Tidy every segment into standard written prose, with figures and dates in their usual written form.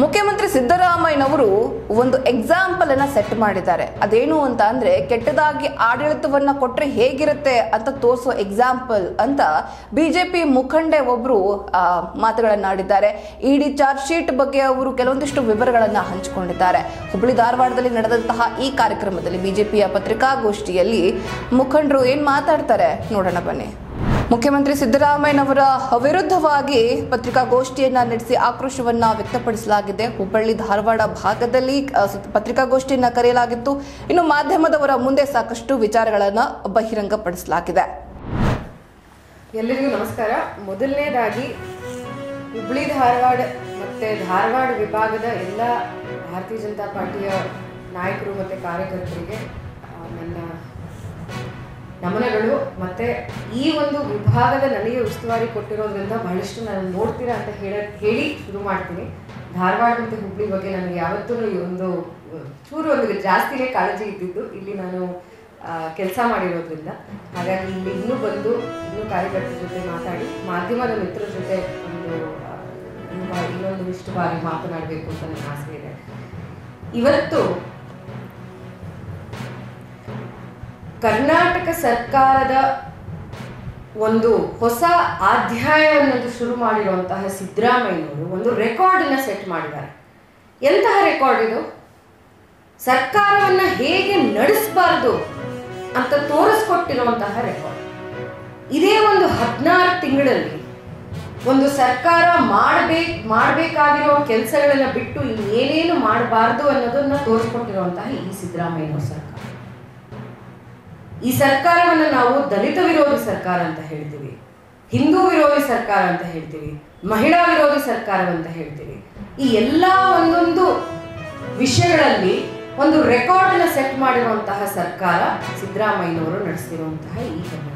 ಮುಖ್ಯಮಂತ್ರಿ ಸಿದ್ದರಾಮಯ್ಯನವರು ಒಂದು ಎಕ್ಸಾಂಪಲ್ ಅನ್ನ ಸೆಟ್ ಮಾಡಿದ್ದಾರೆ. ಅದೇನು ಅಂತ ಅಂದ್ರೆ ಕೆಟ್ಟದಾಗಿ ಆಡಳಿತವನ್ನ ಕೊಟ್ರೆ ಹೇಗಿರುತ್ತೆ ಅಂತ ತೋರಿಸೋ ಎಕ್ಸಾಂಪಲ್ ಅಂತ ಬಿಜೆಪಿ ಮುಖಂಡೆ ಒಬ್ರು ಮಾತುಗಳನ್ನಾಡಿದ್ದಾರೆ. ಇಡಿ ಚಾರ್ಜ್ ಶೀಟ್ ಬಗ್ಗೆ ಅವರು ಕೆಲವೊಂದಿಷ್ಟು ವಿವರಗಳನ್ನ ಹಂಚಿಕೊಂಡಿದ್ದಾರೆ. ಹುಬ್ಬಳ್ಳಿ ಧಾರವಾಡದಲ್ಲಿ ನಡೆದಂತಹ ಈ ಕಾರ್ಯಕ್ರಮದಲ್ಲಿ ಬಿಜೆಪಿಯ ಪತ್ರಿಕಾಗೋಷ್ಠಿಯಲ್ಲಿ ಮುಖಂಡರು ಏನ್ ಮಾತಾಡ್ತಾರೆ ನೋಡೋಣ ಬನ್ನಿ. ಮುಖ್ಯಮಂತ್ರಿ ಸಿದ್ದರಾಮಯ್ಯನವರ ವಿರುದ್ಧವಾಗಿ ಪತ್ರಿಕಾಗೋಷ್ಠಿಯನ್ನ ನಡೆಸಿ ಆಕ್ರೋಶವನ್ನ ವ್ಯಕ್ತಪಡಿಸಲಾಗಿದೆ. ಹುಬ್ಬಳ್ಳಿ ಧಾರವಾಡ ಭಾಗದಲ್ಲಿ ಪತ್ರಿಕಾಗೋಷ್ಠಿಯನ್ನ ಕರೆಯಲಾಗಿತ್ತು. ಇನ್ನು ಮಾಧ್ಯಮದವರ ಮುಂದೆ ಸಾಕಷ್ಟು ವಿಚಾರಗಳನ್ನ ಬಹಿರಂಗಪಡಿಸಲಾಗಿದೆ. ಎಲ್ಲರಿಗೂ ನಮಸ್ಕಾರ. ಮೊದಲನೇದಾಗಿ ಹುಬ್ಬಳ್ಳಿ ಧಾರವಾಡ ಮತ್ತೆ ಧಾರವಾಡ ವಿಭಾಗದ ಎಲ್ಲ ಭಾರತೀಯ ಜನತಾ ಪಾರ್ಟಿಯ ನಾಯಕರು ಮತ್ತು ಕಾರ್ಯಕರ್ತರಿಗೆ ನನ್ನ ನಮನಗಳು. ಮತ್ತು ಈ ಒಂದು ವಿಭಾಗದ ನನಗೆ ಉಸ್ತುವಾರಿ ಕೊಟ್ಟಿರೋದ್ರಿಂದ ಬಹಳಷ್ಟು ನಾನು ನೋಡ್ತೀರಾ ಅಂತ ಹೇಳಿ ಶುರು ಮಾಡ್ತೀನಿ. ಧಾರವಾಡ ಮತ್ತು ಹುಬ್ಬಳ್ಳಿ ಬಗ್ಗೆ ನನಗೆ ಯಾವತ್ತೂ ಒಂದು ಜಾಸ್ತಿನೇ ಕಾಳಜಿ ಇದ್ದಿದ್ದು. ಇಲ್ಲಿ ನಾನು ಕೆಲಸ ಮಾಡಿರೋದ್ರಿಂದ ಹಾಗಾಗಿ ಇಲ್ಲಿ ಇನ್ನೂ ಕಾರ್ಯಕರ್ತರ ಜೊತೆ ಮಾತಾಡಿ ಮಾಧ್ಯಮದ ಮಿತ್ರರ ಜೊತೆ ಇನ್ನೊಂದಿಷ್ಟು ಬಾರಿ ಮಾತನಾಡಬೇಕು ಅಂತ ನನ್ನ ಆಸೆ ಇದೆ. ಇವತ್ತು ಕರ್ನಾಟಕ ಸರ್ಕಾರದ ಒಂದು ಹೊಸ ಅಧ್ಯಾಯವನ್ನು ಶುರು ಮಾಡಿರುವಂತಹ ಸಿದ್ದರಾಮಯ್ಯನವರು ಒಂದು ರೆಕಾರ್ಡನ್ನು ಸೆಟ್ ಮಾಡಿದ್ದಾರೆ. ಎಂತಹ ರೆಕಾರ್ಡ್ ಇದು? ಸರ್ಕಾರವನ್ನು ಹೇಗೆ ನಡೆಸಬಾರ್ದು ಅಂತ ತೋರಿಸ್ಕೊಟ್ಟಿರುವಂತಹ ರೆಕಾರ್ಡ್. ಇದೇ ಒಂದು 16 ತಿಂಗಳಲ್ಲಿ ಒಂದು ಸರ್ಕಾರ ಮಾಡಬೇಕಾಗಿರೋ ಕೆಲಸಗಳನ್ನ ಬಿಟ್ಟು ಇನ್ನೇನೇನು ಮಾಡಬಾರ್ದು ಅನ್ನೋದನ್ನ ತೋರಿಸ್ಕೊಟ್ಟಿರುವಂತಹ ಈ ಸಿದ್ದರಾಮಯ್ಯನವರ ಸರ್ಕಾರ. ಈ ಸರ್ಕಾರವನ್ನು ನಾವು ದಲಿತ ವಿರೋಧಿ ಸರ್ಕಾರ ಅಂತ ಹೇಳ್ತೀವಿ, ಹಿಂದೂ ವಿರೋಧಿ ಸರ್ಕಾರ ಅಂತ ಹೇಳ್ತೀವಿ, ಮಹಿಳಾ ವಿರೋಧಿ ಸರ್ಕಾರವಂತ ಹೇಳ್ತೀವಿ. ಈ ಎಲ್ಲ ಒಂದೊಂದು ವಿಷಯಗಳಲ್ಲಿ ಒಂದು ರೆಕಾರ್ಡನ್ನು ಸೆಟ್ ಮಾಡಿರುವಂತಹ ಸರ್ಕಾರ ಸಿದ್ದರಾಮಯ್ಯನವರು ನಡೆಸಿರುವಂತಹ ಈ ಕರ್ನಾಟಕ.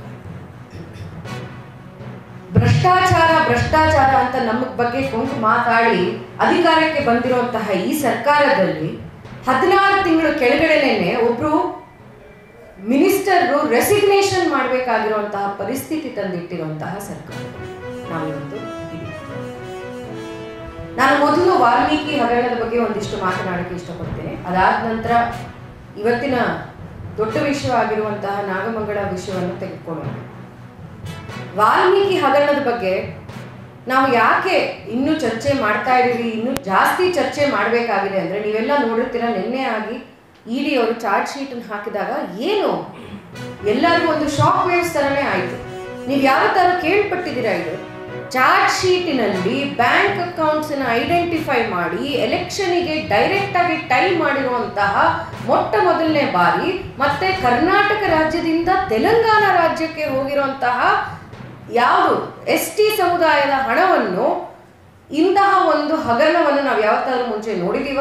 ಭ್ರಷ್ಟಾಚಾರ ಅಂತ ನಮ್ಮ ಬಗ್ಗೆ ಕೊಂಕು ಮಾತಾಡಿ ಅಧಿಕಾರಕ್ಕೆ ಬಂದಿರುವಂತಹ ಈ ಸರ್ಕಾರದಲ್ಲಿ 16 ತಿಂಗಳು ಕೆಳಗಡೆನೆ ಒಬ್ರು ಮಿನಿಸ್ಟರ್ರು ರೆಸಿಗ್ನೇಷನ್ ಮಾಡಬೇಕಾಗಿರುವಂತಹ ಪರಿಸ್ಥಿತಿ ತಂದಿಟ್ಟಿರುವಂತಹ ಸರ್ಕಾರ ನಾವಿವತ್ತು ಇದೆ. ನಾನು ಮೊದಲು ವಾಲ್ಮೀಕಿ ಹಗರಣದ ಬಗ್ಗೆ ಒಂದಿಷ್ಟು ಮಾತನಾಡಕ್ಕೆ ಇಷ್ಟಪಡ್ತೇನೆ. ಅದಾದ ನಂತರ ಇವತ್ತಿನ ದೊಡ್ಡ ವಿಷಯವಾಗಿರುವಂತಹ ನಾಗಮಂಗಲ ವಿಷಯವನ್ನು ತೆಗೆದುಕೊಳ್ಳೋಣ. ವಾಲ್ಮೀಕಿ ಹಗರಣದ ಬಗ್ಗೆ ನಾವು ಯಾಕೆ ಇನ್ನೂ ಚರ್ಚೆ ಮಾಡ್ತಾ ಇದ್ದೀವಿ, ಇನ್ನೂ ಜಾಸ್ತಿ ಚರ್ಚೆ ಮಾಡಬೇಕಾಗಿದೆ ಅಂದರೆ, ನೀವೆಲ್ಲ ನೋಡಿರ್ತೀರ ನಿನ್ನೆ ಆಗಿ ಇಡಿ ಅವರು ಚಾರ್ಜ್ ಶೀಟನ್ನು ಹಾಕಿದಾಗ ಏನು ಎಲ್ಲರಿಗೂ ಒಂದು ಶಾಕ್ ವೇವ್ಸ್ ಥರನೇ ಆಯಿತು. ನೀವು ಯಾವ ಥರ ಕೇಳ್ಪಟ್ಟಿದ್ದೀರಾ? ಇದು ಚಾರ್ಜ್ ಶೀಟಿನಲ್ಲಿ ಬ್ಯಾಂಕ್ ಅಕೌಂಟ್ಸನ್ನು ಐಡೆಂಟಿಫೈ ಮಾಡಿ ಎಲೆಕ್ಷನಿಗೆ ಡೈರೆಕ್ಟಾಗಿ ಟೈ ಮಾಡಿರುವಂತಹ ಮೊಟ್ಟ ಮೊದಲನೇ ಬಾರಿ, ಮತ್ತೆ ಕರ್ನಾಟಕ ರಾಜ್ಯದಿಂದ ತೆಲಂಗಾಣ ರಾಜ್ಯಕ್ಕೆ ಹೋಗಿರುವಂತಹ ಯಾವುದು ST ಸಮುದಾಯದ ಹಣವನ್ನು, ಇಂತಹ ಒಂದು ಹಗರಣವನ್ನು ನಾವು ಯಾವತ್ತಾದ್ರೂ ಮುಂಚೆ ನೋಡಿದೀವ?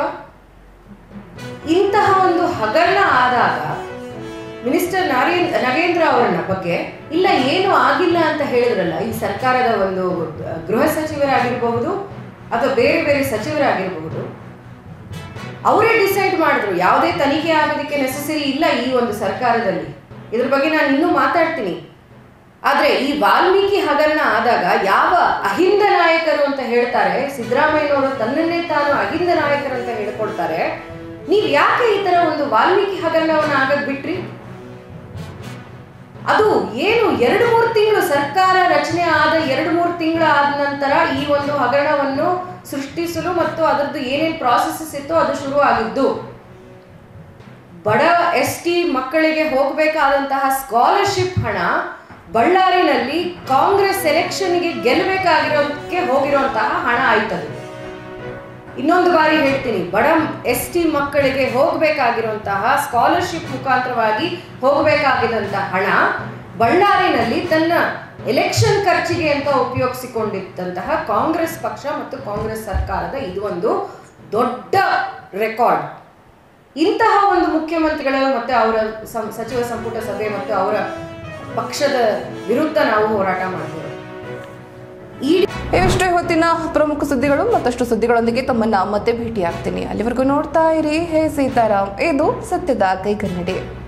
ಇಂತಹ ಒಂದು ಹಗರಣ ಆದಾಗ ಮಿನಿಸ್ಟರ್ ನರೇಂದ್ರ ಅವರ ಬಗ್ಗೆ ಇಲ್ಲ ಏನೂ ಆಗಿಲ್ಲ ಅಂತ ಹೇಳಿದ್ರಲ್ಲ, ಈ ಸರ್ಕಾರದ ಒಂದು ಗೃಹ ಸಚಿವರಾಗಿರಬಹುದು ಅಥವಾ ಬೇರೆ ಬೇರೆ ಸಚಿವರಾಗಿರಬಹುದು, ಅವರೇ ಡಿಸೈಡ್ ಮಾಡಿದ್ರು ಯಾವುದೇ ತನಿಖೆ ಆಗೋದಕ್ಕೆ ನೆಸೆಸರಿ ಇಲ್ಲ ಈ ಒಂದು ಸರ್ಕಾರದಲ್ಲಿ. ಇದ್ರ ಬಗ್ಗೆ ನಾನು ಇನ್ನೂ ಮಾತಾಡ್ತೀನಿ. ಆದರೆ ಈ ವಾಲ್ಮೀಕಿ ಹಗರಣ ಆದಾಗ ಯಾವ ಅಹಿಂದ ನಾಯಕರು ಅಂತ ಹೇಳ್ತಾರೆ, ಸಿದ್ದರಾಮಯ್ಯನವರು ತನ್ನನ್ನೇ ತಾನು ಅಹಿಂದ ನಾಯಕರು ಅಂತ ಹೇಳ್ಕೊಳ್ತಾರೆ. ನೀವು ಯಾಕೆ ಈ ತರ ಒಂದು ವಾಲ್ಮೀಕಿ ಹಗರಣವನ್ನು ಆಗಕ್ ಬಿಟ್ರಿ? ಅದು ಏನು 2-3 ತಿಂಗಳು ಸರ್ಕಾರ ರಚನೆ ಆದ 2-3 ತಿಂಗಳು ಆದ ನಂತರ ಈ ಒಂದು ಹಗರಣವನ್ನು ಸೃಷ್ಟಿಸಲು ಮತ್ತು ಅದರದ್ದು ಏನೇನು ಪ್ರಾಸೆಸಸ್ ಇತ್ತು ಅದು ಶುರು ಆಗಿದ್ದು. ಬಡ ST ಮಕ್ಕಳಿಗೆ ಹೋಗಬೇಕಾದಂತಹ ಸ್ಕಾಲರ್ಶಿಪ್ ಹಣ ಬಳ್ಳಾರಿನಲ್ಲಿ ಕಾಂಗ್ರೆಸ್ ಎಲೆಕ್ಷನ್ಗೆ ಗೆಲ್ಲಬೇಕಾಗಿರೋದಕ್ಕೆ ಹೋಗಿರುವಂತಹ ಹಣ ಆಯ್ತದೆ. ಇನ್ನೊಂದು ಬಾರಿ ಹೇಳ್ತೀನಿ, ಬಡ ST ಮಕ್ಕಳಿಗೆ ಹೋಗಬೇಕಾಗಿರುವಂತಹ ಸ್ಕಾಲರ್ಶಿಪ್ ಮುಖಾಂತರವಾಗಿ ಹೋಗಬೇಕಾಗಿದ್ದಂತಹ ಹಣ ಬಳ್ಳಾರಿನಲ್ಲಿ ತನ್ನ ಎಲೆಕ್ಷನ್ ಖರ್ಚಿಗೆ ಅಂತ ಉಪಯೋಗಿಸಿಕೊಂಡಿದ್ದಂತಹ ಕಾಂಗ್ರೆಸ್ ಪಕ್ಷ ಮತ್ತು ಕಾಂಗ್ರೆಸ್ ಸರ್ಕಾರದ ಇದು ಒಂದು ದೊಡ್ಡ ರೆಕಾರ್ಡ್. ಇಂತಹ ಒಂದು ಮುಖ್ಯಮಂತ್ರಿಗಳು ಮತ್ತು ಅವರ ಸಚಿವ ಸಂಪುಟ ಸಭೆ ಮತ್ತು ಅವರ ಪಕ್ಷದ ವಿರುದ್ಧ ನಾವು ಹೋರಾಟ ಮಾಡ್ತೀವಿ. ಇಷ್ಟೇ ಹೊತ್ತಿನ ಪ್ರಮುಖ ಸುದ್ದಿಗಳು. ಮತ್ತಷ್ಟು ಸುದ್ದಿಗಳೊಂದಿಗೆ ತಮ್ಮನ್ನ ಮತ್ತೆ ಭೇಟಿಯಾಗ್ತೀನಿ. ಅಲ್ಲಿವರೆಗೂ ನೋಡ್ತಾ ಇರಿ ಹೇ ಸೀತಾರಾಮ್, ಇದು ಸತ್ಯದ ಕೈಗನ್ನಡಿ.